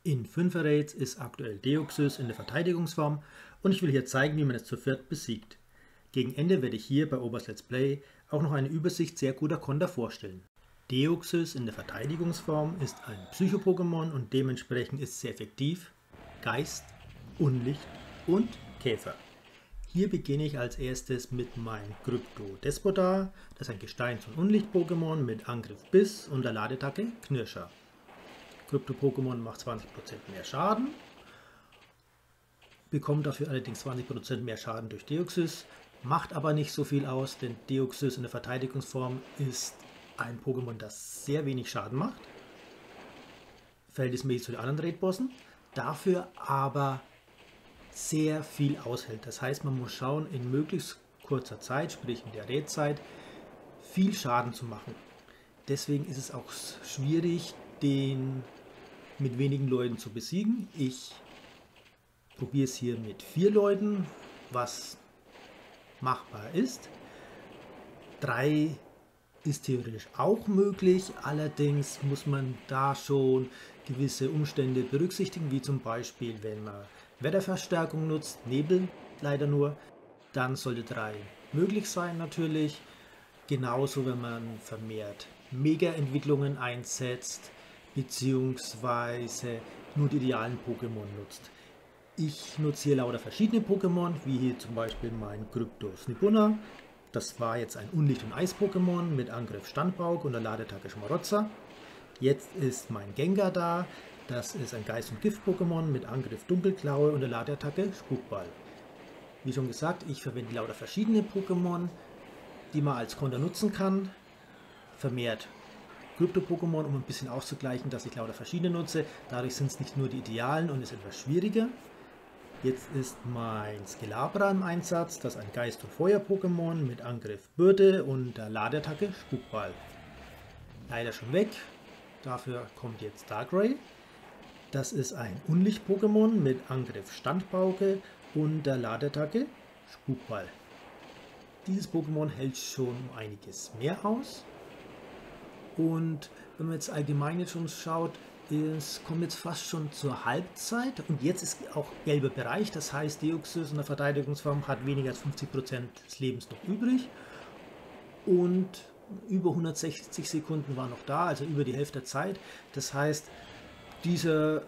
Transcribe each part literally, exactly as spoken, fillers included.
In fünfer Raids ist aktuell Deoxys in der Verteidigungsform und ich will hier zeigen, wie man es zu viert besiegt. Gegen Ende werde ich hier bei Obers Let's Play auch noch eine Übersicht sehr guter Konter vorstellen. Deoxys in der Verteidigungsform ist ein Psycho-Pokémon und dementsprechend ist es sehr effektiv, Geist, Unlicht und Käfer. Hier beginne ich als erstes mit meinem Krypto-Despotar, das ist ein Gesteins- und Unlicht-Pokémon mit Angriff Biss und der Ladeattacke Knirscher. Krypto-Pokémon macht zwanzig Prozent mehr Schaden, bekommt dafür allerdings zwanzig Prozent mehr Schaden durch Deoxys, macht aber nicht so viel aus, denn Deoxys in der Verteidigungsform ist ein Pokémon, das sehr wenig Schaden macht, verhältnismäßig zu den anderen Raid-Bossen, dafür aber sehr viel aushält. Das heißt, man muss schauen, in möglichst kurzer Zeit, sprich in der Raid-Zeit, viel Schaden zu machen. Deswegen ist es auch schwierig, den mit wenigen Leuten zu besiegen. Ich probiere es hier mit vier Leuten, was machbar ist. Drei ist theoretisch auch möglich, allerdings muss man da schon gewisse Umstände berücksichtigen, wie zum Beispiel, wenn man Wetterverstärkung nutzt, Nebel leider nur, dann sollte drei möglich sein natürlich. Genauso, wenn man vermehrt Mega-Entwicklungen einsetzt, beziehungsweise nur die idealen Pokémon nutzt. Ich nutze hier lauter verschiedene Pokémon, wie hier zum Beispiel mein Krypto-Snipuna. Das war jetzt ein Unlicht- und Eis-Pokémon mit Angriff Standpauke und der Ladeattacke Schmarotzer. Jetzt ist mein Gengar da. Das ist ein Geist- und Gift-Pokémon mit Angriff Dunkelklaue und der Ladeattacke Spukball. Wie schon gesagt, ich verwende lauter verschiedene Pokémon, die man als Konter nutzen kann. Vermehrt Krypto-Pokémon, um ein bisschen auszugleichen, dass ich lauter verschiedene nutze. Dadurch sind es nicht nur die idealen und ist etwas schwieriger. Jetzt ist mein Skelabra im Einsatz, das ist ein Geist- und Feuer-Pokémon mit Angriff Bürde und der Ladeattacke Spukball. Leider schon weg, dafür kommt jetzt Darkrai. Das ist ein Unlicht-Pokémon mit Angriff Standpauke und der Ladeattacke Spukball. Dieses Pokémon hält schon um einiges mehr aus. Und wenn man jetzt allgemein jetzt schon schaut, es kommt jetzt fast schon zur Halbzeit und jetzt ist auch gelber Bereich, das heißt Deoxys in der Verteidigungsform hat weniger als fünfzig Prozent des Lebens noch übrig und über hundertsechzig Sekunden war noch da, also über die Hälfte der Zeit. Das heißt, dieser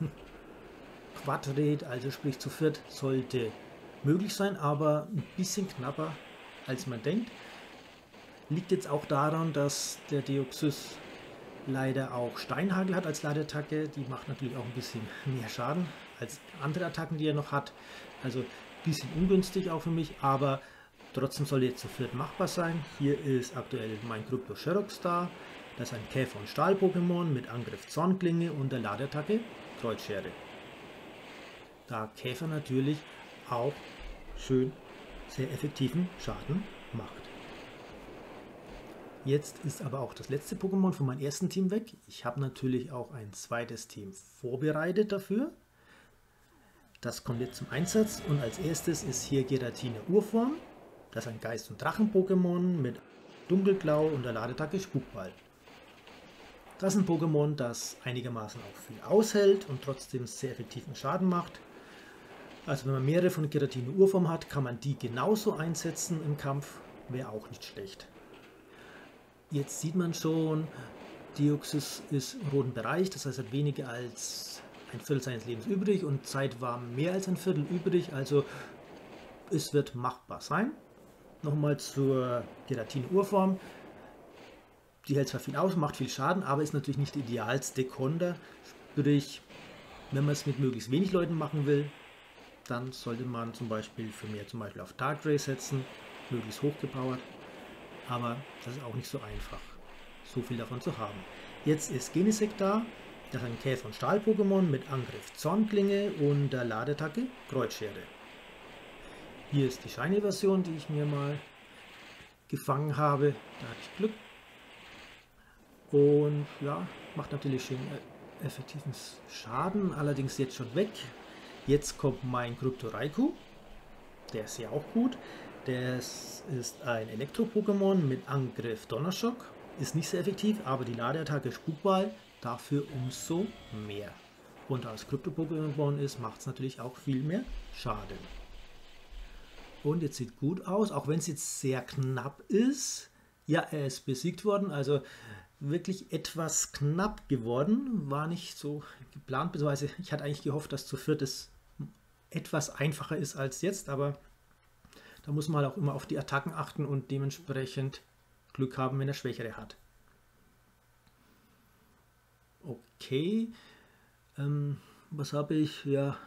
Quad-Raid, also sprich zu viert, sollte möglich sein, aber ein bisschen knapper als man denkt. Liegt jetzt auch daran, dass der Deoxys leider auch Steinhagel hat als Ladeattacke. Die macht natürlich auch ein bisschen mehr Schaden als andere Attacken, die er noch hat. Also ein bisschen ungünstig auch für mich, aber trotzdem soll jetzt zu viert machbar sein. Hier ist aktuell mein Krypto Sherox da. Das ist ein Käfer- und Stahl-Pokémon mit Angriff Zornklinge und der Ladeattacke Kreuzschere. Da Käfer natürlich auch schön sehr effektiven Schaden macht. Jetzt ist aber auch das letzte Pokémon von meinem ersten Team weg. Ich habe natürlich auch ein zweites Team vorbereitet dafür. Das kommt jetzt zum Einsatz und als erstes ist hier Giratina Urform. Das ist ein Geist- und Drachen-Pokémon mit Dunkelblau und der Ladeattacke Spukball. Das ist ein Pokémon, das einigermaßen auch viel aushält und trotzdem sehr effektiven Schaden macht. Also wenn man mehrere von Giratina Urform hat, kann man die genauso einsetzen im Kampf, wäre auch nicht schlecht. Jetzt sieht man schon, Deoxys ist im roten Bereich, das heißt, er hat weniger als ein Viertel seines Lebens übrig und Zeit war mehr als ein Viertel übrig, also es wird machbar sein. Nochmal zur Giratina-Urform. Die hält zwar viel aus, macht viel Schaden, aber ist natürlich nicht die idealste Konter. Sprich, wenn man es mit möglichst wenig Leuten machen will, dann sollte man zum Beispiel für mehr zum Beispiel auf Darkrai setzen, möglichst hochgepowert. Aber das ist auch nicht so einfach, so viel davon zu haben. Jetzt ist Genesect da, das ist ein Käfer- und Stahl-Pokémon mit Angriff Zornklinge und der Ladeattacke Kreuzschere. Hier ist die Shiny-Version, die ich mir mal gefangen habe, da hatte ich Glück. Und ja, macht natürlich schön effektiven Schaden, allerdings jetzt schon weg. Jetzt kommt mein Krypto Raikou, der ist ja auch gut. Das ist ein Elektro-Pokémon mit Angriff Donnerschock. Ist nicht sehr effektiv, aber die Ladeattacke Spukball dafür umso mehr. Und da es Krypto-Pokémon ist, macht es natürlich auch viel mehr Schaden. Und jetzt sieht gut aus, auch wenn es jetzt sehr knapp ist. Ja, er ist besiegt worden, also wirklich etwas knapp geworden. War nicht so geplant, beziehungsweise ich hatte eigentlich gehofft, dass zu viert es etwas einfacher ist als jetzt, aber da muss man halt auch immer auf die Attacken achten und dementsprechend Glück haben, wenn er Schwächere hat. Okay, ähm, was habe ich? Ja,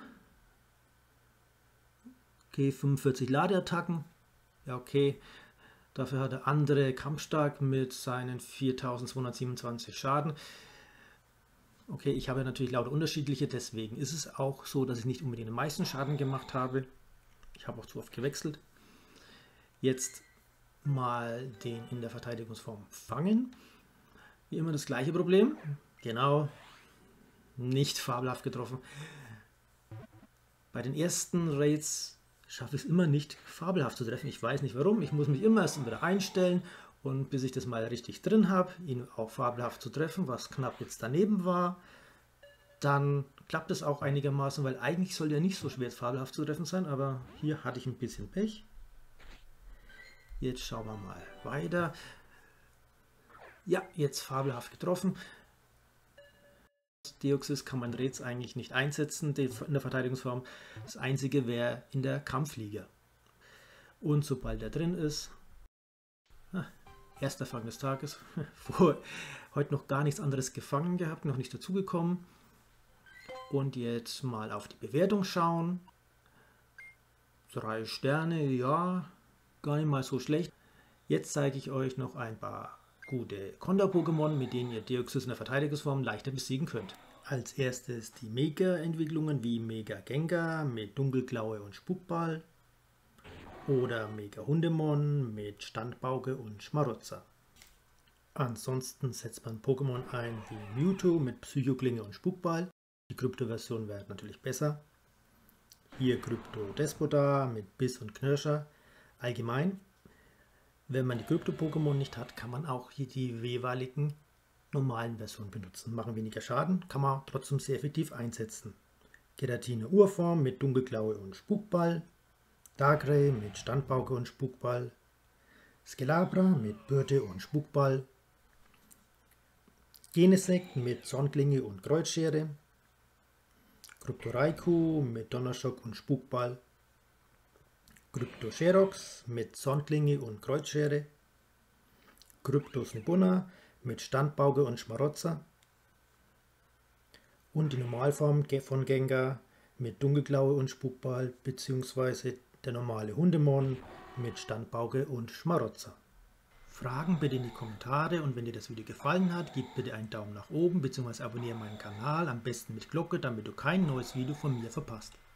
okay, fünfundvierzig Ladeattacken. Ja, okay. Dafür hat er andere kampfstark mit seinen viertausendzweihundertsiebenundzwanzig Schaden. Okay, ich habe natürlich lauter unterschiedliche, deswegen ist es auch so, dass ich nicht unbedingt den meisten Schaden gemacht habe. Ich habe auch zu oft gewechselt. Jetzt mal den in der Verteidigungsform fangen. Wie immer das gleiche Problem. Genau, nicht fabelhaft getroffen. Bei den ersten Raids schaffe ich es immer nicht, fabelhaft zu treffen. Ich weiß nicht warum. Ich muss mich immer erst wieder einstellen und bis ich das mal richtig drin habe, ihn auch fabelhaft zu treffen, was knapp jetzt daneben war, dann klappt es auch einigermaßen, weil eigentlich soll der nicht so schwer fabelhaft zu treffen sein, aber hier hatte ich ein bisschen Pech. Jetzt schauen wir mal weiter. Ja, jetzt fabelhaft getroffen. Deoxys kann man Raids eigentlich nicht einsetzen in der Verteidigungsform. Das einzige wäre in der Kampfliga. Und sobald er drin ist, ah, erster Fang des Tages, vor, heute noch gar nichts anderes gefangen gehabt, noch nicht dazugekommen. Und jetzt mal auf die Bewertung schauen. Drei Sterne, ja, gar nicht mal so schlecht. Jetzt zeige ich euch noch ein paar gute Konter-Pokémon, mit denen ihr Deoxys in der Verteidigungsform leichter besiegen könnt. Als erstes die Mega-Entwicklungen wie Mega Gengar mit Dunkelklaue und Spukball oder Mega Hundemon mit Standpauke und Schmarotzer. Ansonsten setzt man Pokémon ein wie Mewtwo mit Psychoklinge und Spukball. Die Krypto-Version wäre natürlich besser. Hier Krypto Despota mit Biss und Knirscher. Allgemein, wenn man die Krypto-Pokémon nicht hat, kann man auch hier die jeweiligen normalen Versionen benutzen. Machen weniger Schaden, kann man trotzdem sehr effektiv einsetzen. Giratina Urform mit Dunkelklaue und Spukball. Darkrai mit Standpauke und Spukball. Skelabra mit Bürde und Spukball. Genesect mit Zornklinge und Kreuzschere. Krypto Raikou mit Donnerschock und Spukball. Krypto Sherox mit Zornklinge und Kreuzschere. Krypto Snibunna mit Standpauke und Schmarotzer. Und die Normalform von Gengar mit Dunkelklaue und Spukball bzw. der normale Hundemon mit Standpauke und Schmarotzer. Fragen bitte in die Kommentare und wenn dir das Video gefallen hat, gib bitte einen Daumen nach oben bzw. abonniere meinen Kanal, am besten mit Glocke, damit du kein neues Video von mir verpasst.